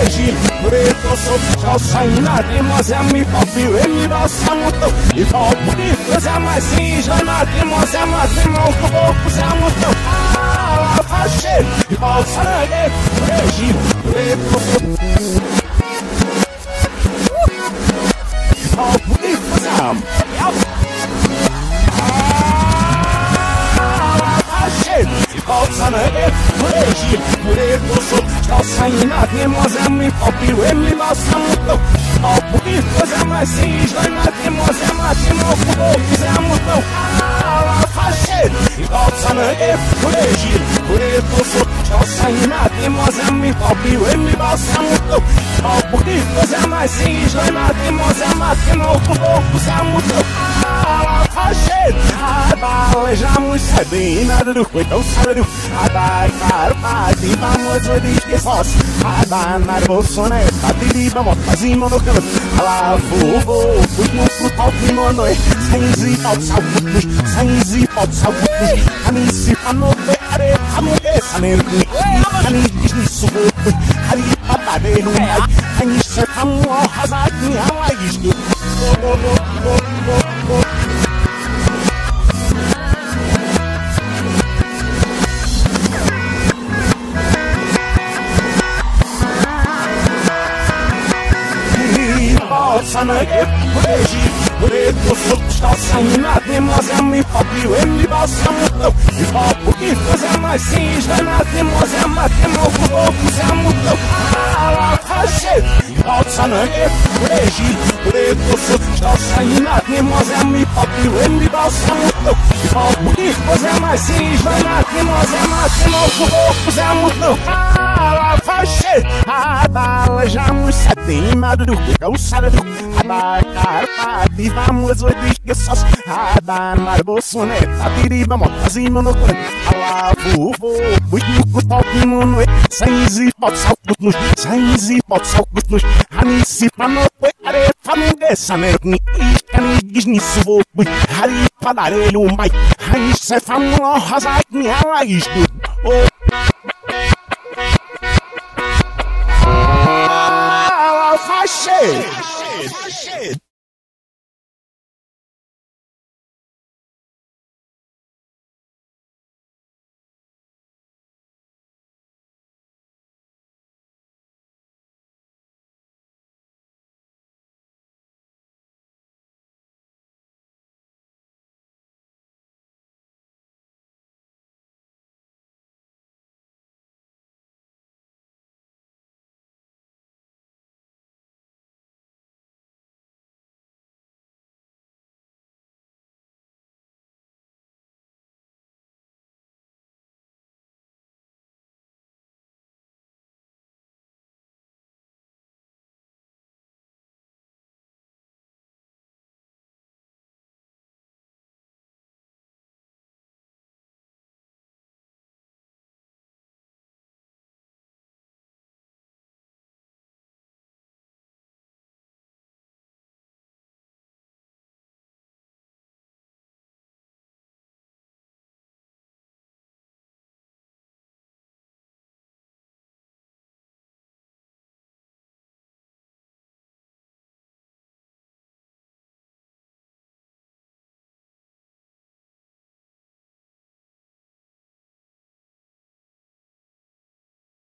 Legit, preto, sou saína, temos é me papio, ele nossa moto. E pau bonito, é mais sinjana, temos é mais irmão, que poucos é moto. Ah, fachê, e pau sangue, legit, preto, e pau bonito, é saína, temos é me papio, ele nossa moto. Ó, bonito, é mais sinjana, temos é mais irmão, que poucos é moto. Ah, fachê, e pau sangue, legit, preto, sou saína, temos é me papio, ele nossa moto. Ó, bonito, é mais sinjana, temos é mais irmão, que poucos é moto. Ah, fachê, balejamos bem nada do coitão sábado. Adai, caro, pai, vamos ver que sócio. Adai, na bolsonete, tiri, vamos fazer monocano. Alá, vou, fui no pau que mono é. Sem pau, salvos, sem pau, salvos. A mim se panou, are, a mulher, saneiro, a mim diz nisso, ali, papai, não é. A mim se panou, arrasado, não é isto. Sangue, legit, preto, sou saína, temos é me papio, ele nossa moto. E papo que faz é mais sinjana, temos é mais irmão, que poucos é moto. Ah, fachê, e sangue, legit, preto, sou saína, temos é me papio, ele nossa moto. E papo que faz é mais sinjana, temos é mais irmão, que poucos é moto. Ah, fachê, balejamos tem nada do que calçada do Adai, vamos hoje que só Adai, bolsonete, tiri, vamos fazer monocano. Alá, vou, muito no pau que não é. Sem pau, saltos, sem pau, saltos. Hani se panou, are, família, saneiro, ni, diz nisso, vou, hari, padarelho, mai, hani se família, razai, ni, ela, isto, fachê.